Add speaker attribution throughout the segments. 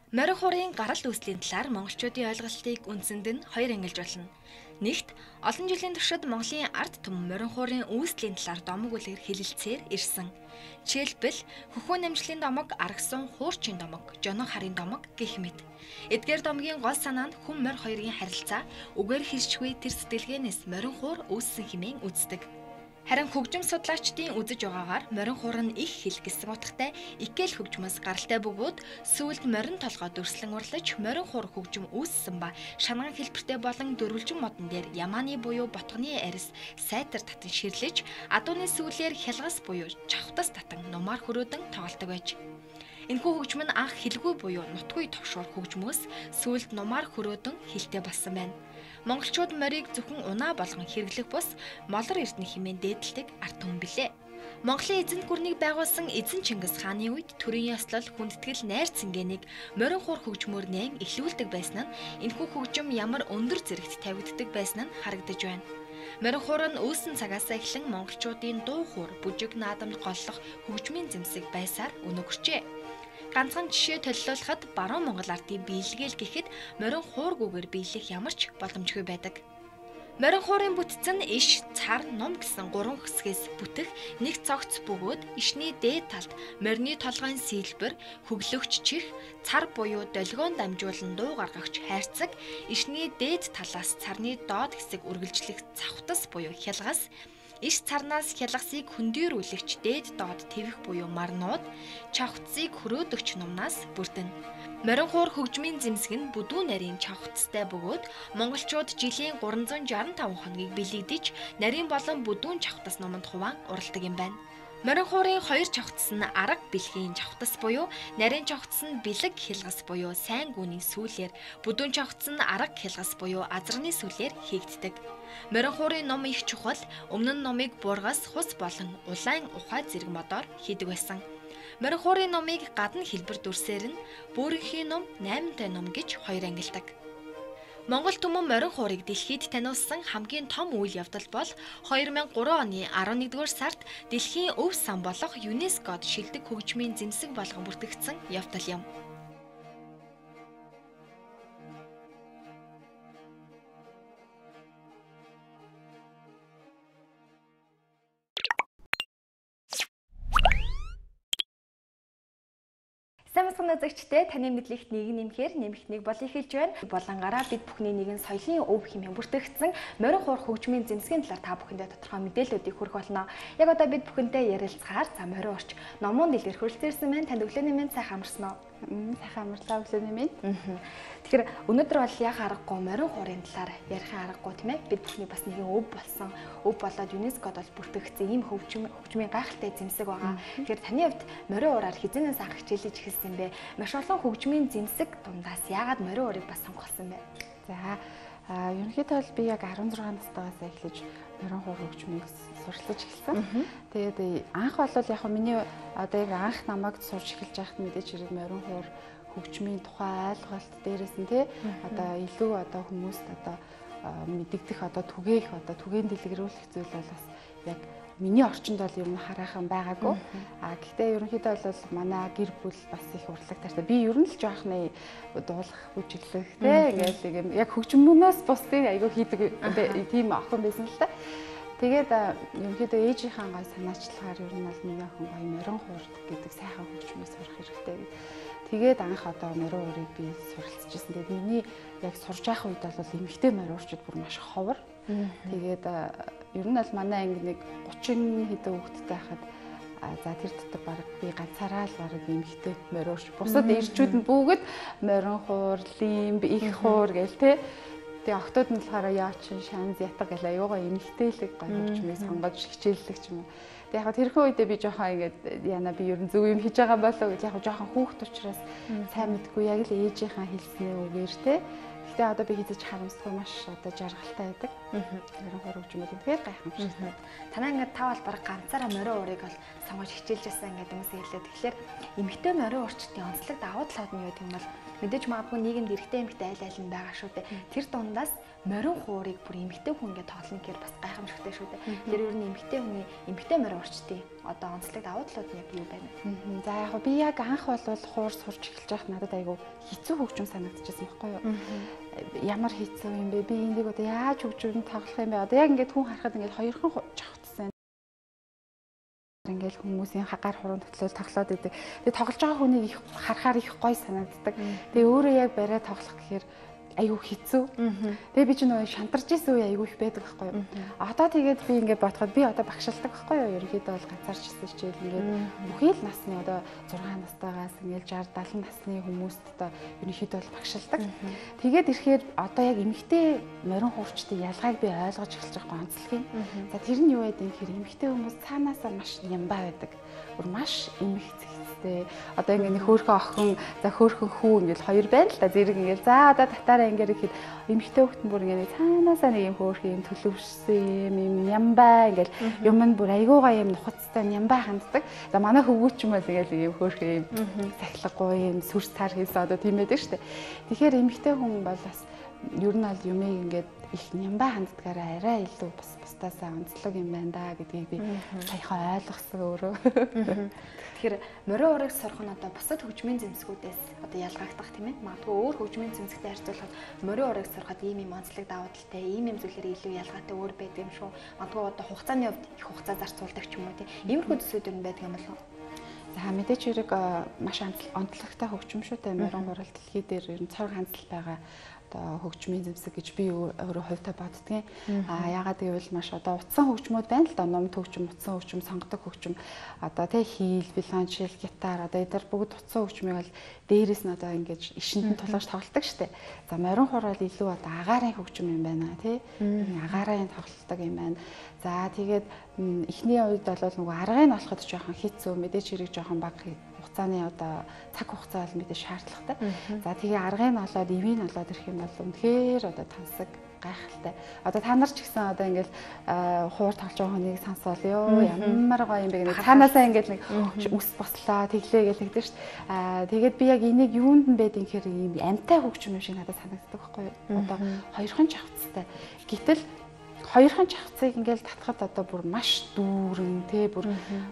Speaker 1: Морин хуурын гарал үүслийн талаар монголчуудын ойлголтыг үндсэнд нь хоёр ангилж болно. Нэгт олон жилийн туршид Монголын ард түмэн морин хуурын үүслийн талаар домог үлгэр хэлэлцээр ирсэн. Жишээлбэл хөхөө намжлын домог, аргасан хуурчин домог, жоног харын домог гэх мэт. Эдгээр домгийн гол санаа нь хүн морь хоёрын харилцаа үгээр хэлшгүй тэр сэтгэлгээнээс морин хуур үүссэн хэмээн үздэг. Харин хөгжим судлаачдын үзэж байгаагаар морин хуур нь их хил гэсэн утгатай икэл хөгжмөс гаралтай бөгөөд сүүлд морин толгой дүрслэн урлаж морин хуур хөгжим үүссэн ба шанаган хэлбэртэй болон дөрвөлжин модон дээр ямааны буюу ботгоны арьс сайтар татан ширлэж адууны сүүлээр хялгас буюу чавтас татан нумаар хөрөөдөн тоглодог байж. Энэхүү хөгжим нь анх хэлгүй буюу нутгүй товшуур хөгжмөөс сүүлд нумаар хөрөөдөн хилтэй болсон байна. Монголчууд морийг зөвхөн унаа болгон хэрэглэх бус молор эрдэнэ хэмээн дээдэлдэг ард түмэн билээ. Монголын эзэнт гүрнийг байгуулсан эзэн Чингис хааны үед төрийн ёслол хүндэтгэл найр цэнгэнийг морин хуур хөгжмөөр нээн эхлүүлдэг байсан нь энэхүү хөгжим ямар өндөр зэрэгт тавигддаг байсан нь харагдаж байна. Морин хуур нь үүсэн цагаас эхлэн монголчуудын дуу хуур, бүжиг наадамд голлох хөгжмийн зэмсэг байсаар өнөгөрчээ. Ганцхан жишээ төлөвлөхөд баруун Монгол ардын биелгээл гэхэд морин хуургүйгээр биелэх ямар ч боломжгүй байдаг. Морин хуурын бүтцэн иш, цар, ном гэсэн гурван хэсгээс бүтэх нэг цогц бөгөөд ишний дээд талд морины толгойн сэлбэр, хөглөгч чих, цар буюу долгион дамжуулан дуу гаргагч хайрцаг, ишний дээд талаас царны доод хэсэг үргэлжлэх цавтас буюу хялгас, иш царнаас хялгасыг хөндөрүүлэгч дээд доод твэх буюу марнууд, чавхцыг хөрөөдөгч нумнаас бүрдэнэ. Морин хуур хөгжмийн зэмсэг нь бүдүүн нарийн чавхцтай бөгөөд монголчууд жилийн 365 хоногийг бэлэгдэж нарийн болон бүдүүн чавхтас нуманд хуваан уралдаг юм байна. Морин хуурын хоёр чавхтас нь арга бэлгийн чавхтас буюу нарийн чавхтас нь бэлэг хялгас буюу сайн гүний сүүлээр, бүдүүн чавхтас нь арга хялгас буюу азраны сүүлээр хийгддэг. Морин хуурын ном их чухал, өмнө нь номыг буургаас хус болон улаан ухаа зэрэг модоор хийдэг байсан. Морин хуурын номыг гадна хэлбэр дүрсээр нь бөөрийнхий ном, 8-тай ном гэж хоёр ангилдаг. Монгол түмэн морин хуурыг дэлхийд таниулсан хамгийн том үйл явдал бол 2003 оны 11-р сард дэлхийн өв сан болох ЮНЕСКОд шилдэг хөгжмийн зэмсэг болгон бүртгэгдсэн явдал юм. Самсган үзэгчтэй таны мэдлэгт нэг нэмэхээр нэмэх нэг бол эхэлж байна. Болонгаараа бид бүхний нэгэн соёлын өв хэмээн бүртгэгдсэн морин хуур хөгжмийн зэмсгийн талаар та бүхэндээ тодорхой мэдээллүүдийг хүргэх болно. Яг одоо бид бүхэнтэй ярилцахаар морин урч номон дэлгэр хөрөлцөрсөн байна. Танд өглөөний мэнд сайхан амарсан уу?
Speaker 2: Сайхан амарлаа өглөөний мэнд.
Speaker 1: Тэгэхээр өнөөдөр бол яг аргагүй морин хуурын талаар ярихын аргагүй тийм ээ. Бид бүхний бас нэгэн өв болсон. Өв болоод ЮНЕСКОд бол бүртгэгдсэн ийм хөгжмийн гайхалтай зэмсэг байгаа. Тэгэхээр таны хувьд морин уураар хизээнээс анх хичээлж эхэлсэн бэ? Маш олон хөгжмийн зэмсэг дундаас яагаад морин уурыг бас сонгосон бэ?
Speaker 2: За ерөнхийдөө бол би яг 16 настайгаас эхлэж морин хуур хөгжмийг суралцаж эхэлсэн. Тэгээд анх бол яг миний одоо яг анх намайг сурч эхэлж байхад мэдээж хэрэг морин хуур хөгжмийн тухай ойлголт дээрээс нь одоо илүү одоо хүмүүст одоо мэддэгдэх одоо түгээн дэлгэрүүлэх зүйл бол бас яг миний орчинд бол ер нь хараахан байгаагүй. Гэхдээ ерөнхийдөө бол манай гэр бүл бас их урлаг тартай. Би ер нь л жоохны дуулах, бүжиглэх ингээл яг хөгжмөнөөс бусдыг айгүй хийдэг тийм охин байсан л та. Тэгээд ерөнхийдөө ээжийнхээ гой санаачлагаар ер нь бол миний охин гоё морин хуур гэдэг сайхан хөгжмийг сурах хэрэгтэй. Тэгээд анх одоо морин хуурыг би суралцчихсан. Тэгээд миний яг сурж байх үед бол эмэгтэй морин хуурчид бүр маш ховор. Тэгээд ер нь бол манай анги нэг 30 хэдэн хүүхэдтэй байхад за тэр дотор баг би ганцаараа л баг эмэгтэй морин хуурч. Бусад ирчүүд нь бүгд морин хуур, лимб, их хуур гээл те. Тэгээ октод нь болохоор яач, шанз, ятга гэл аюугаа эмэгтэйлэг гоё хөгжмийг сонгож хичээллэг ч юм уу. Тэгээ яг тэрхүү үедээ би жоохон ингээд яна би ер нь зөв юм хийж байгаа болоо гэж яг жоохон хүүхд учраас сайн мэдгүй яг л ээжийнхаа хэлснээ үгээр те. Гэхдээ одоо би хийж харамсдаггүй маш одоо жаргалтай байдаг. Морин хуур хөгжмүүд тэгэхээр гайхамшигтай.
Speaker 1: Танаа ингээд та бол баг ганцаараа морин уурыг бол сонгож хичээлж байсан ингээд хүмүүс хэлээ. Тэгэхээр эмэгтэй морин уурчдын онцлог давуу талууд нь юу гэдэг юм бол Мэдээж магадгүй нийгэмд эрэгтэй эмэгтэй айл нь байгаа шүү дээ. Тэр дундаас морин хуурыг бүр эмэгтэй хүн гэж тоглоно гэхээр бас гайхамшигтай шүү дээ. Тэр ер нь эмэгтэй морин урчтын одоо онцлог давуу талууд нь яг юу байна вэ?
Speaker 2: За яг би яг анх бол хуур сурч эхэлж байхад надад айгүй хэцүү хөгжим санагдчихсан байхгүй юу? Ямар хэцүү юм бэ? Би энийг одоо яаж хөгжим тоглох юм бэ? Одоо яг ингээд хүн харахад ингээд хоёрхан жавхцсан. Ингээл хүмүүсийн хагаар хуруунд төтлөөл тоглоод идэг. Тэгээ тоглож байгаа хүнийг их харахаар их гоё санагддаг. Тэгээ өөрөө яг бариа тоглох гэхээр айгүй хэцүү. Тэгээ би ч нөө шантарч исэн үе айгүй их байдаг байхгүй юу. Одоо тэгээд би ингээд бодоход би одоо багшилдаг байхгүй юу. Ерөнхийдөө бол ганцаарч ирсэн хичээл ингээд бүхий л насны одоо 6 настайгаас ингээд 60 70 насны хүмүүст одоо ерөнхийдөө бол багшилдаг. Тэгээд ирэхээр одоо яг эмэгтэй морин хуурчдын ялгааг би ойлгож эхэлж байгаа онцлог юм. За тэр нь юу вэ гэхээр эмэгтэй хүмүүс цаанаасаа маш нямбаа байдаг. Бүр маш эмэг зэгцтэй. Одоо ингээд хөөхөн охин, за хөөхөн хүү ингээд хоёр байна л да. Зэрэг ингээд за одоо татаараа ингээд ихэд эмэгтэй хүүхдэн бүр ингээд цаанаасаа нэг юм хөөхөн юм төлөвшсөн юм нямбаа ингээд юм нь бүр айгуугаа юм нухацтай нямбаа ханддаг. За манай хөвгүүч юм бол ингээд юм хөөхөн юм сахилгагүй юм сүрс цаар хийсэн одоо тийм байдаг шүү дээ. Тэгэхээр эмэгтэй хүн бол бас ер нь аль юмыг ингээд их нямбаа ханддгаараа арай илүү бас бусдаасаа онцлог юм байна да гэдгийг би саяхан ойлгосон өөрөө.
Speaker 1: Тэгэхээр морин урыг сурах нь одоо бусад хөгжмийн зэмсгүүдээс одоо ялгаагдах тийм ээ. Магадгүй өөр хөгжмийн зэмсэгтэй харьцуулахад морин урыг сурахад ийм онцлог давуу талтай, ийм зүйлээр илүү ялгаатай өөр байдаг юм шүү. Магадгүй одоо хугацааны хувьд их хугацаа зарцуулдаг ч юм уу тийм. Иймэрхүү зүйлсүүд юу байдаг юм бол
Speaker 2: за мэдээч хэрэг маш онцлогтой хөгжим шүү дээ. Морин урал дэлхий дээр ер нь цорг хандлт байгаа одоо хөгжмийн зэмсэг гэж би өөрөө хувьдаа боддгийн. Яагаад гэвэл маш одоо утсан хөгжмүүд байна л да. Номд хөгжим, утсан хөгжим, сонгодог хөгжим, одоо тэг хийл, виолончел, гитар одоо эдгээр бүгд утсан хөгжмийг бол дээрээс нь одоо ингэж ишинд нь тулгаж тоглодог штеп. За морин хуурал илүү одоо агаарын хөгжим юм байна тий. Агаарын тоглолтог юм байна. За тэгээд эхний үед бол нөгөө аргыг нь олоход жоохон хэцүү, мэдээч хэрэг жоохон бага хугацааны одоо цаг хугацаа бол мэдээ шаардлагатай. За тэгээ аргыг нь олоод ивийг нь олоод ирэх юм бол үнэхээр одоо тансаг гайхалтай. Одоо та нар ч гэсэн одоо ингээл хуур тоглож байгаа хүнийг сонсоол ёо ямар гоё юм бэ гэх цаанаасаа ингээл нэг үс бослоо тэглээ гэж тэгдэж шít. Тэгээд би яг энийг юунд нь байдгийг гэхээр ийм амтай хөгжим юм шиг надад санагддаг байхгүй юу? Одоо хоёрхан чавцтай. Гэтэл хоёрхан чавцыг ингээл татхад одоо бүр маш дүүрэн тий бүр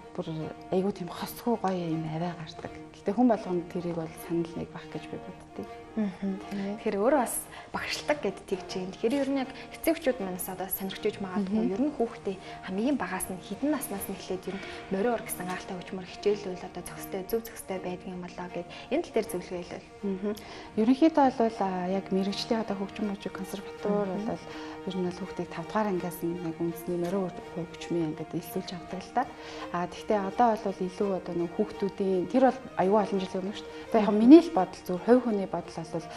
Speaker 2: айгуу тийм хосгүй гоё юм аваа гардаг. Гэтэ хүн болгонд тэрийг бол санал нэг байх гэж би боддتي.
Speaker 1: Тэгэхээр өөрөө бас багшилдаг гэд тэгж юм. Тэгэхээр ер нь яг эцэг эхчүүд манаас одоо сонирхож магадгүй ер нь хүүхдээ хамгийн багаас нь хідэн наснаас нь эхлээд ер нь морин ур гэсэн гайхалтай хөгжмөр хичээлүүл одоо зөв зохистой байдаг юм болоо гэд энэ тал дээр зөвлөгөө хэлвэл.
Speaker 2: Ерөнхийдөө бол яг мэрэгчлийн одоо хөгжим мужиг консерватор бол ер нь хүүхдийг 5 дугаар ангиас нь яг үндэсний морин ур хөгжмийн ангид элсүүлж авдаг л да. Тэгтээ одоо бол илүү одоо нэг хүүхдүүдийн тэр бол аюул олон жил өмнө шүү дээ. Одоо яг миний л бодол зөв хувь хүний бодол бол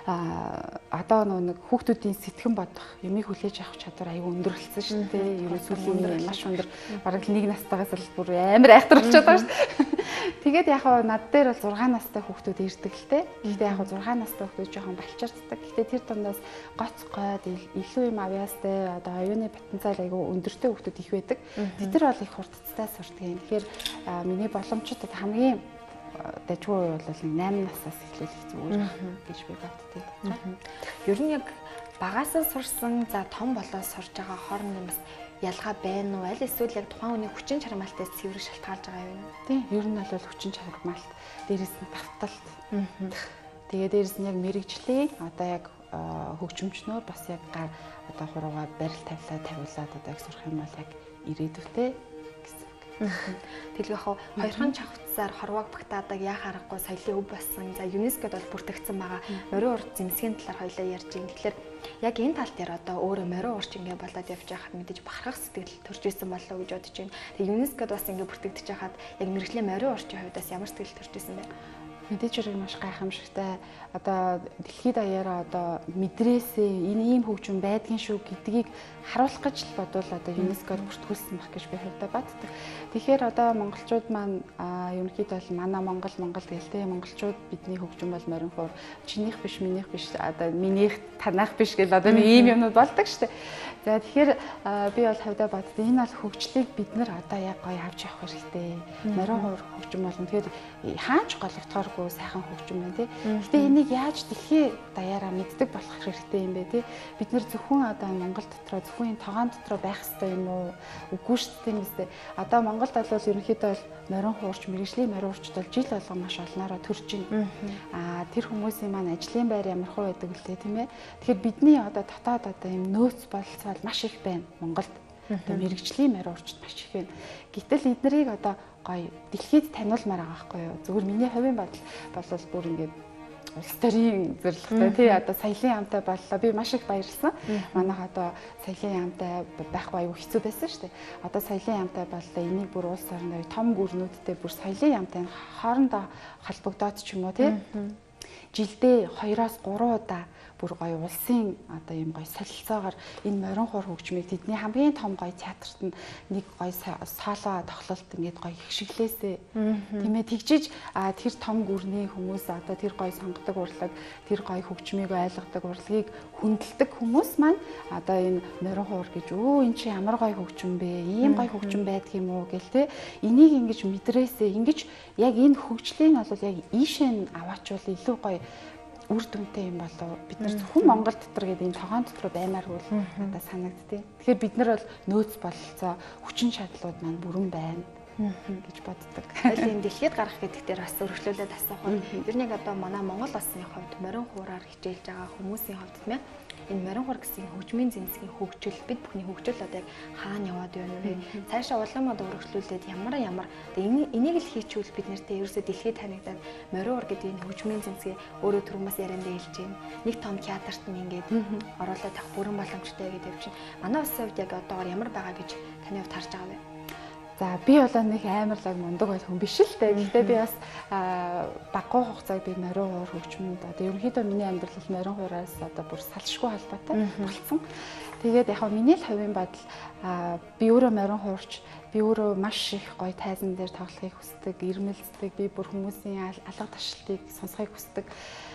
Speaker 2: одоо нэг хүүхдүүдийн сэтгэн бодох юмыг хүлээж авах чадвар аюул өндөрлөлсөн шүү дээ. Ер нь сүүлийн маш өндөр бараг 1 настайгаас л бүр амар айхтар болчиход байгаа шүү дээ. Тэгээд яг над дээр бол 6 настай хүүхдүүд ирдэг л дээ. Гэхдээ яг 6 настай хүүхдүүд жоохон балчирддаг. Гэхдээ тэр дундаас гоц гойд илүү юм авьяастай одоо оюуны потенциал аюул өндөртэй хүүхдүүд их байдаг. Тэд нар бол их хурдцтай сурдаг юм. Тэгэхээр миний боломжтой хамгийн дэжгүй бол 8 наснаас эхлүүлэх зүгээр гэж би боддог.
Speaker 1: Ер нь яг багасаа сурсан за том болоод сурж байгаа хооронд бас ялгаа байна уу? Аль эсвэл яг тухайн хүний хүчин чармаалтаас цэвэр шалтгаалж байгаа юм.
Speaker 2: Тийм, ер нь бол хүчин чармаалт, дээрээс нь давталт. Тэгээ дээрээс нь яг мэрэгжлийн одоо яг хөгжимчнөр бас яг гар одоо хурууга барил тавиулаад одоо яг сурах юм бол яг ирээдүйтэй гэсэн.
Speaker 1: Тэгэл яг хоёрхан чавцаар хорвоог багтаадаг яа харахгүй соёлын өв болсон. За ЮНЕСКОд бол бүртгэгдсэн байгаа. Морин ур зэмсгийн талаар хоёлаа ярьж байна. Тэгэхээр яг энэ тал дээр одоо өөрөө морин урч ингээ болоод явж байхад мэдээж бахархах сэтгэл төрж исэн болов уу гэж бодож байна. Тэгээ ЮНЕСКОд бас ингээ бүртгэгдэж байхад яг мэрэгжлийн морин урчийн хувьд бас ямар сэтгэл төрж исэн бэ?
Speaker 2: Мэдээж хэрэг маш гайхамшигтай. Одоо дэлхийд даяараа одоо мэдрээсээ энэ ийм хөгжим байдгийн шүү гэдгийг харуулах гэж л бодвол одоо ЮНЕСКОд бүртгүүлсэн байх гэж би хувьдаа боддог. Тэгэхээр одоо монголчууд маань ерөнхийдөө бол манай Монгол гэлтэй монголчууд бидний хөгжим бол морин хуур чинийх биш минийх биш одоо минийх танайх биш гэл одоо нэг ийм юмнууд болдог шүү дээ. За тэгэхээр би бол хавьдаа боддог. Энэ бол хөгжлийг бид нэр одоо яг гоё авч явах хэрэгтэй. Морин хуур хөгжим бол тэгэхээр хаач голөгдохооргүй сайхан хөгжим байна тий. Гэтэ энийг яаж дэлхий даяараа мэддэг болох хэрэгтэй юм бэ тий. Бид нэр зөвхөн одоо Монгол дотроо зөвхөн энэ тоглоом дотроо байх хэрэгтэй юм уу? Үгүй шүү дээ юм тест. Одоо Монголд бол ерөнхийдөө бол морин хуурч, мэргэжлийн морин хуурчд бол жил болгон маш олноороо төрж байна. Тэр хүмүүсийн маань ажлын байр ямар хөө байдаг лээ тийм ээ. Тэгэхээр бидний одоо дотоод одоо юм нөөц бололцоо маш их байна Монголд. Одоо мэргэжлийн морин хуурчд маш их байна. Гэтэл эднэрийг одоо гоё дэлхийд таниулмаар байгаа байхгүй юу? Зүгээр миний хувийн бодол бол бүр ингээд улс төрийн зорилготой тий одоо соёлын яамтай боллоо. Би маш их баярлсан. Манайх одоо соёлын яамтай байхгүй аюу хэцүү байсан шүү дээ. Одоо соёлын яамтай боллоо. Энийг бүр улс орны том гүрнүүдтэй бүр соёлын яамтай хоорондоо холбогдоод ч юм уу тий. Жилдээ 2-3 удаа бүр гоё улсын одоо юм гоё солилцоогоор энэ морин хуур хөгжмийг тэдний хамгийн том гоё театрт нь нэг гоё соло тоглолт ингээд гоё хшиглээсээ тийм ээ тэгжиж тэр том гүрний хүмүүс одоо тэр гоё сонгодог урлаг тэр гоё хөгжмийг ойлгодог урлагийг хүндэлдэг хүмүүс маань одоо энэ морин хуур гэж эн чи ямар гоё хөгжим бэ ийм гоё хөгжим байдаг юм уу гэл те энийг ингэж мэдрээсээ ингэж яг энэ хөгжлийн бол яг ийшээ нь аваачвал илүү гоё үр дүнтэй юм болов бид нар зөвхөн Монгол дотор гэдэг энэ тогоон дотор баймааргүй надад санагдтыг. Тэгэхээр бид нар бол нөөц бололцоо хүчин чадлууд маань бүрэн байна гэж боддог.
Speaker 1: Аль энэ дэлхийд гарах гэдэг дээр бас өргөжлүүлээд асуух нь ер нь одоо манай Монгол улсны хувьд морин хуураар хичээлж байгаа хүмүүсийн хувьд тийм ээ энэ морин хуур гэсэн хөгжмийн зэмсгийн хөгжил бид бүхний хөгжил одоо яг хаана яваад байна вэ? Цаашаа улаанмад өргөжлүүлээд ямар энийг л хийчихвэл бид нартэй ерөөсөө дэлхийд танигдаад морин хуур гэдэг энэ хөгжмийн зэмсгээ өөрөө түрүүмээс яриандаа хэлж байна. Нэг том театрт нь ингээд оруулаад авах бүрэн боломжтой гэдэг чинь манай улсын хувьд яг одоогоор ямар байгаа гэж таны хувьд харж байгаа вэ?
Speaker 2: За би бол нэг амарлаг мундаг байх хүн биш л дээ. Гэхдээ би бас баггүй хугацааг би морин хуур хөгжмөнд одоо ерөнхийдөө миний амьдрал морин хуураас одоо бүр салшгүй холбоотой болсон. Тэгээд яг миний л хувийн бодол би өөрөө морин хуурч би өөрөө маш их гоё тайзан дээр тоглохыг хүсдэг, ирмэлцдэг, би бүр хүмүүсийн алга ташлтыг сонсхийг хүсдэг.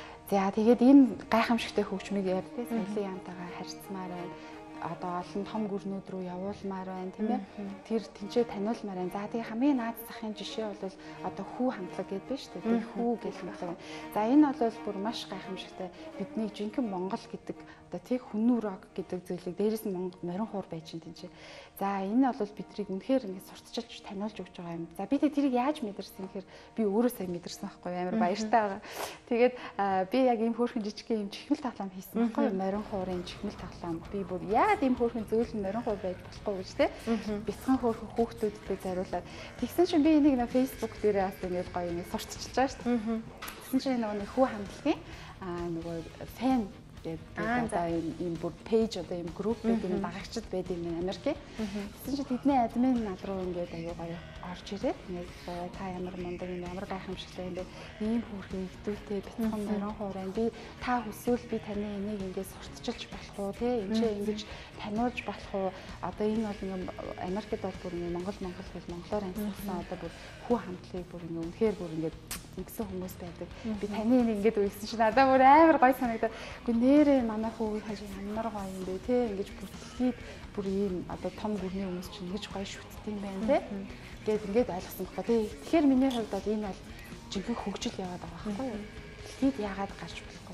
Speaker 2: За тэгээд энэ гайхамшигтай хөгжмийг яг тэ соёлын яамтайгаа харьцмаар байна. Одоо олон том гүрнүүд рүү явуулмаар байна тийм ээ. Тэр тэнцээ таниулмаар байна. За тэгээ хамгийн наад захын жишээ бол одоо хүү хамтлаг гэдэг байна шүү дээ. Хүү гэх хамтлаг. За энэ бол бүр маш гайхамшигтай бидний жинхэнэ Монгол гэдэг одоо тий хүннүү рок гэдэг зүйлийг дээрээс нь морин хуур байж чинь тэнцээ. За энэ бол бидрийг үнэхээр ингэ сурталчилж таниулж өгч байгаа юм. За би тэрийг яаж мэдэрсэн гэхээр би өөрөө сайн мэдэрсэн байхгүй амар баяртай байгаа. Тэгээд би яг ийм хөөрхөн жижиг юм чихмэл тоглоом хийсэн байхгүй морин хуурын чихмэл тоглоом. Би бүр яагаад ийм хөөрхөн зөөлөн морин хуур байж болохгүй гэж те бяцхан хөөрхөн хүүхдүүдтэй зориулаад тэгсэн чинь би энийг на Facebook дээрээ бас ингэ гоё ингэ сурталчилж байгаа шүү дээ. Тэгсэн чинь нөгөө хүү хамтлагийн нөгөө фэн одоо ийм бүр пэйж одоо ийм групп гэдэг нь багагчд байдаг юм Америк. Тэгсэн чинь тэдний админ над руу ингээд аюу гоё орж ирээд нэг та ямар мундаг юм ямар гайхамшигтай юм бэ? Ийм хөөрхөн ихтүүлтэй бяцхан морин хуурын би та хүсвэл би таны энийг ингээд сурталчилж болох уу те энэ чинь ингэж таниулж болох уу? Одоо энэ бол ингээд Америкт бол бүр ингээд Монгол хэл монголоор амьдсан одоо бүр хүү хамтлагийг бүр ингээд үнэхээр бүр ингээд ингэсэн хүмүүс байдаг. Би таны энийг ингээд үгсэн чинь надад бүр амар гоё санагдаад нэрээ манай хүүгийн хаж ямар гоё юм бэ те ингэж бүртлээд бүр ийм одоо том гүрний хүмүүс чинь ингэж гоё шүтдэг юм байна те гээд ингээд ойлгосон байхгүй те тэгэхээр миний хувьд бол энэ бол жинхэнэ хөгжил яваад байгаа байхгүй юу дэлхийд яагаад гарч болохгүй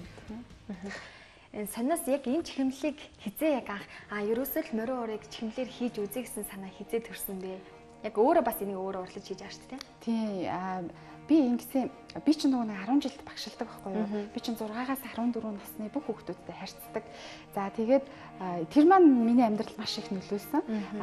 Speaker 1: энэ санаас яг энэ чихмлийг хизээ яг ерөөсөө л морин хуурыг чихмлээр хийж үзье гэсэн санаа хизээ төрсөн бэ яг өөрөө бас энийг өөрөө урлаж хийж байгаа шүү дээ
Speaker 2: тий би ингэсэн би ч нөгөө 10 жилд багшилдаг байхгүй юу би ч 6-аас 14 насны бүх хүүхдүүдтэй харьцдаг за тэгээд тэр маань миний амьдралд маш их нөлөөлсөн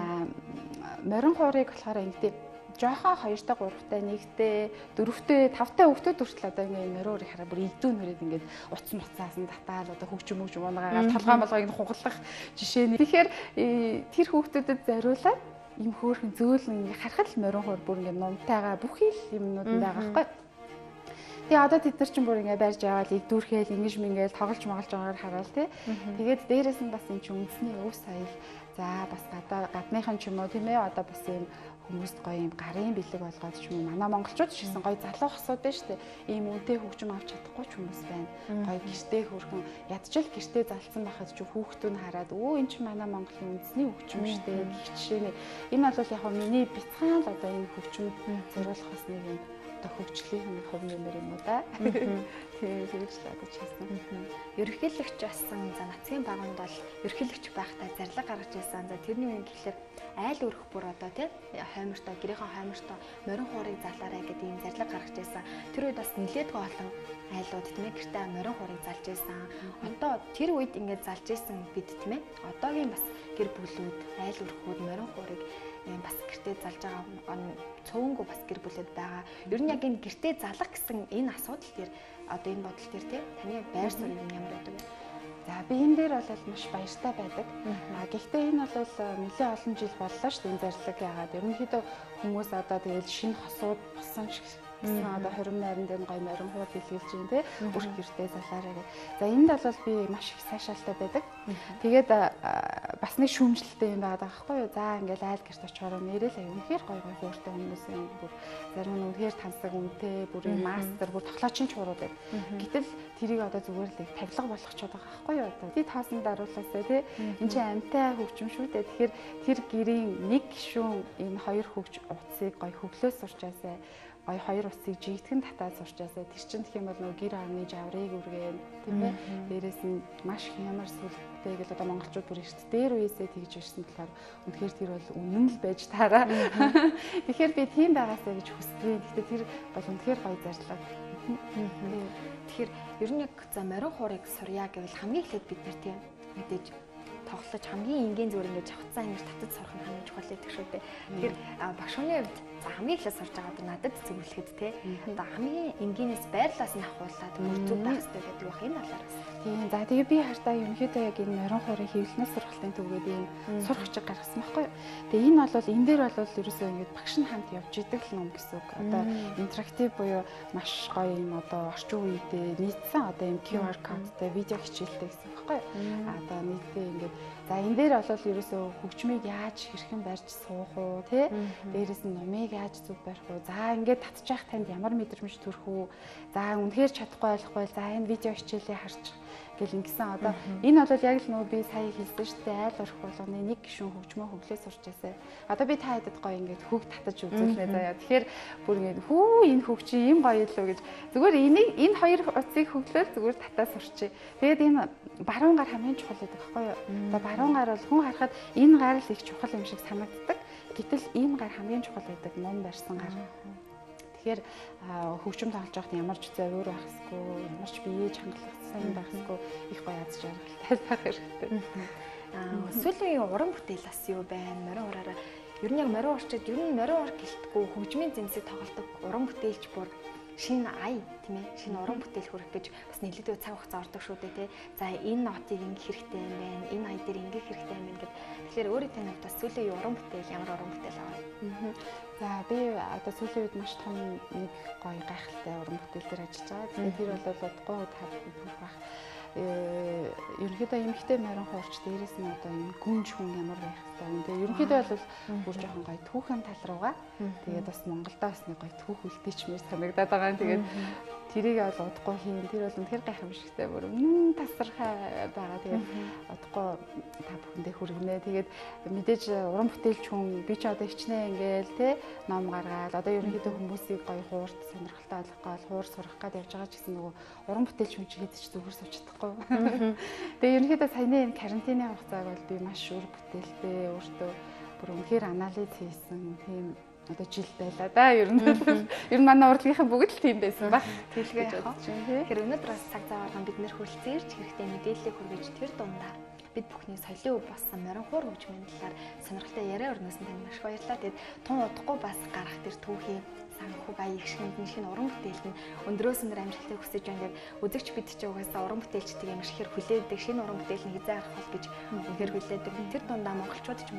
Speaker 2: морин хуурыг болохоор ингэдэг жоохон 2-тай 3-тай 1-тэй 4-тэй 5-тай хүүхдүүд хүртэл одоо ингэ морин хуурыг хараа бүр идүүн нүрээд ингээд утас муцаас нь татаал одоо хөгжим унаагаад толгой молгойг нь хугалах жишээ нь тэгэхээр тэр хүүхдүүдэд зориулаад ийм хөөрхөн зөөлөн харахад л морин хуур бүр ингэ нумтайгаа бүхий л юмнууд байгаа байхгүй. Тэгээ одоо тэд нар чинь бүр ингэ барьж аваад игдүүрхэл ингэж мингээл тоглож моголж байгаагаар хараад тий. Тэгээд дээрэс нь бас энэ чинь үндэсний өв соёл за бас гадныхан ч юм уу тийм ээ одоо бас ийм хүмүүст гоё юм гарын бэлэг болгоод ч юм уу манай монголчууд ч гэсэн гоё залуу хосууд байна шүү дээ. Ийм үнэтэй хөгжим авч чадахгүй ч хүмүүс байна. Гоё гэртээ хөрхөн ядчил гэртээ залцсан байхад ч хүүхдүүд хараад өө эн чинь манай Монголын үндэсний хөгжим шүү дээ гэх жишээний. Энэ бол яг миний бяцхан л одоо энэ хөгжимд зориулах бас нэг юм одоо хөгжлийн хувь нэмэр юм уу да. Тэгээд ингэж л одоо чийсэн.
Speaker 1: Ерөнхийлөгч басан за нацгийн баганд бол ерөнхийлөгч байхдаа зарлаг гаргаж ирсэн. За тэрний үеийн гэхэлэр айл өрх бүр одоо тий хоймортой гэрийн хоймортой морин хуурыг залаарай гэдэг ийм зарлаг гаргаж ирсэн. Тэр үед бас нэлээдгүй олон айлууд тийм ээ гэртээ морин хуурыг залж ирсэн. Одоо тэр үед ингэж залж ирсэн бид тийм ээ. Одоогийн бас гэр бүлүүд айл өрхүүд морин хуурыг бас гэртээ залж байгаа цөөнгөө бас гэр бүлэд байгаа. Ер нь яг энэ гэртээ залах гэсэн энэ асуудал дээр одоо энэ бодол дээр тий таны байр суурь юм ямар байдаг вэ?
Speaker 2: За би энэ дээр бол маш баяртай байдаг. Гэхдээ энэ бол нэлээд олон жил боллоо шүү дээ энэ зарлаг яагаад. Ерөнхийдөө хүмүүс одоо тэгэл шинэ хосууд болсон шиг гэсэн одоо 20 найран дээр гоё морин хуур бэлгэлж юм те үрх гэртээ залаарай гэх. За энд бол би маш их сайшаалтай байдаг. Тэгээд бас нэг шүүмжлэлтэй юм байгаа байхгүй юу. За ингээл айл гэрт очихоор нэрэл үнэхээр гоё хууртай хүмүүс юм бүр зарим нь үнэхээр тансаг үнэтэй бүр мастер бүр тоглоочийн чурууд байд. Гэтэл тэрийг одоо зүгээр л тавилга болгочиход байгаа байхгүй юу. Одоо тий таасан даруулаасаа те энэ чинь амтай хөгжим шүү дээ. Тэгэхээр тэр гэрийн нэг гишүүн энэ хоёр хөгж утсыг гоё хөглөөс сурчаасаа гоё хоёр усыг жигтгэн татаад сурчаасаа тэр чинь гэх юм бол нөгөө гэр орны жаврыг үргэн тийм ээ дээрээс нь маш их ямар сүлтэй гэл одоо монголчууд бүр эрт дээр үеэсээ тэгж ирсэн болохоор үнэхээр тэр бол үнэн л байж таараа. Тэгэхээр би тийм байгаасаа гэж хүсдэг. Гэхдээ тэр бол үнэхээр гоё зарлаг.
Speaker 1: Тэгэхээр ер нь яг за морин хуурыг сурья гэвэл хамгийн эхлээд бид нар тийм мэдээж тоглож хамгийн энгийн зүгээр ингэж хавцаа ингэж татаж сурах нь хамгийн чухал гэдэг шүү дээ. Тэгэхээр багш хүний хувьд за хамгийн эхлээд сурж байгаа одоо надад зөвлөхөд те одоо хамгийн энгийнээс байрлалаас нь ахуулаад зүг байх хэрэгтэй гэдэг байх энэ талаараас.
Speaker 2: Тийм. За тэгээ би хартаа ерөнхийдөө яг энэ морин хуурын хэвлэлнээс сургалтын төвгээд ийм сурахчиг гаргасан байхгүй юу. Тэгээ энэ бол энэ дээр бол ерөөсөө ингэж багш нь хамт явж идэг л ном гэсэн үг. Одоо интерактив буюу маш гоё юм одоо орчин үеийн нийцсэн одоо ийм QR кодтай видео хичээлтэй гэсэн үг байхгүй юу. Одоо нийтдээ ингэж за энэ дээр бол ерөөсөө хөгжмийг яаж хэрхэн барьж суух уу те дээрээс нь номыг яаж зүг барих уу за ингээд татчих танд ямар мэдрэмж төрөх үү за үнэхээр чадахгүй ойлгохгүй за энэ видео хичээлээ харж гэл ингэсэн одоо энэ бол яг л нөгөө би сая хэлсэн шүү дээ айл урах болгоны нэг гишүүн хөгжмөө хөглөө сурчаасаа одоо би та хэдэд гоё ингээд хөг татаж үзүүлнэ заяа тэгэхээр бүр ингээд хүү энэ хөг чи ийм гоё илүү гэж зүгээр энэ хоёр утсыг хөглөөл зүгээр татаа сурчээ тэгээд энэ баруун гар хамгийн чухал гэдэг байхгүй юу одоо баруун гар бол хүн харахад энэ гар л их чухал юм шиг санагддаг гэтэл энэ гар хамгийн чухал гэдэг ном барьсан гар. Тэгэхээр хөгжим тоглож байхад ямар ч зовир байх хэсгүй, ямар ч биеэ чангалах сайн байх хэсгүй их гоё аз жаргалтай байх хэрэгтэй.
Speaker 1: Сүүлийн үеийн уран бүтээл бас юу байна? Морин ураараа ер нь яг морин урчид ер нь морин ур гэлтгүй хөгжмийн зэмсэг тоглодог уран бүтээлч бүр шинэ ая тийм ээ шинэ уран бүтээл хүрэх гэж бас нэлээдээ цаг хугацаа ордог шүү дээ тий. За энэ нотыг ингэх хэрэгтэй юм байна. Энэ ая дээр ингэх хэрэгтэй юм байна гэд. Тэгэхээр өөрийн тань хувьд бас сүүлийн үеийн уран бүтээл ямар уран бүтээл аваа.
Speaker 2: За би одоо сүүлийн үед маш том нэг гоё гайхалтай уран бүтээл дээр ажиллаж байгаа. Тэгээд тэр бол удахгүй тав байх. Ерөнхийдөө эмэгтэй морин хуурч дээрээс нь одоо энэ гүнж хүн ямар байх вэ? Тэгээ ерөнхийдөө бол бүр жоохон гоё түүхэн тал руугаа. Тэгээд бас Монголдоо бас нэг гоё түүх үлдээчмээр санагдаад байгаа. Тэгээд тэрийг бол удахгүй хийн. Тэр бол үнэхээр гайхамшигтай бүр тасархай байгаа. Тэгээд удахгүй та бүхэндээ хүргэнэ. Тэгээд мэдээж уран бүтээлч хүн би ч одоо хичнээн ингээл те ном гаргаад одоо ерөнхийдөө хүмүүсийг гоё хуурт сонирхолтой болгох гол хуур сурах гээд явж байгаа ч гэсэн нөгөө уран бүтээлч хүн чигээд ч зүгээр сууж чадахгүй. Тэгээ ерөнхийдөө саяны энэ карантины хугацааг бол би маш өр бүтээлтэй өөртөө бүр үнэхээр анализ хийсэн тийм одоо жил байлаа да ер нь манай урлагийнхан бүгд л тийм байсан баг.
Speaker 1: Тэгэлгээ яах вэ? Тэгэхээр өнөөдөр бас цаг зав гарган бид нэр хүрэлцэн ирж хэрэгтэй мэдээллийг хүргэж тэр дундаа бид бүхний соёлын өв болсон морин хуур хөгжмийн талаар сонирхолтой яриа өрнөсөн танд маш баярлалаа. Тэгэд тун удахгүй бас гарах тэр түүхийн санхүүг аяг шинэ уран бүтээлд нь өндрөөс өндөр амжилтыг хүсэж байна гэдэг үзэгч бид ч угаасаа уран бүтээлчдийг ямар ихээр хүлээдэг шинэ уран бүтээл нь хязгаар гарах гэж үнэхээр хүлээдэг. Тэр дундаа монголчууд ч бас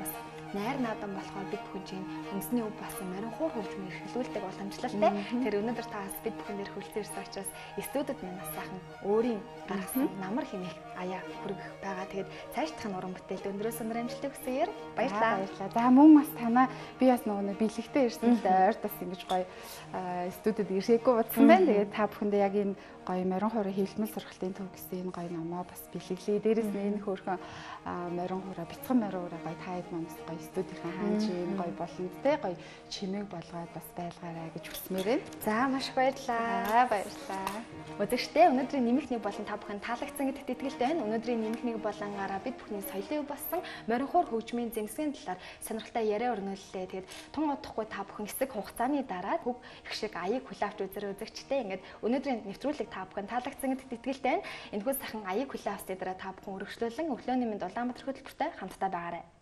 Speaker 1: найр наадам болохоор бид бүхэн чинь үндэсний өв болсон морин хуур хөгжмийг эхлүүлдэг уламжлалтай. Тэр өнөөдөр таас бид бүхэн дээр хүрэлцэн ирсэн учраас студид манаас сайхан өөрийн гаргасан намар хэмээх аяа хүргэх байгаа. Тэгээд цаашдах нь уран бүтээлд өндрөөс өндөр амжилтыг хүсье. Баярлалаа. За
Speaker 2: мөн бас танаа би бас нөгөө бэлэгтэй ирсэн л ойр бас ингэж гоё студид ирээгүй бодсон байна. Тэгээд та бүхэндээ яг энэ гоё морин хуурын хэлмэл сургалтын төв гэсэн энэ гоё номоо бас бэлэглэе. Дээрээс нь энэ хөөрхөн морин хуураа бяцхан морин хуураа гоё та хэд маань гоё студийнхаа хаанч энэ гоё болонд те гоё чимээг болгоод бас байлгаарай гэж хүсмээр байна.
Speaker 1: За маш баярлалаа.
Speaker 2: Баярлалаа.
Speaker 1: Үзэгчдээ өнөөдрийн нэмэх нэг болон та бүхэн таалагдсан гэдэгт итгэлтэй байна. Өнөөдрийн нэмэх нэг болонгаараа бид бүхний соёлын болсон морин хуур хөгжмийн зэнгсгийн талаар сонирхолтой яриа өрнүүллээ. Тэгээд тун удахгүй та бүхэн хэсэг хугацааны дараа хөг их шиг аяыг хүлээвч үзэр үзэгчдээ ингээд өнөөдрийн нэвтрүүлэг та бүхэн таалагдсан гэдэгт итгэлтэй байна. Энэхүү сайхан аяыг хүлээ авсны дараа та бүхэн өргөжлүүлэн өглөөний мэнд Улаанбаатар хөтөлбөртэй хамтдаа байгаарай.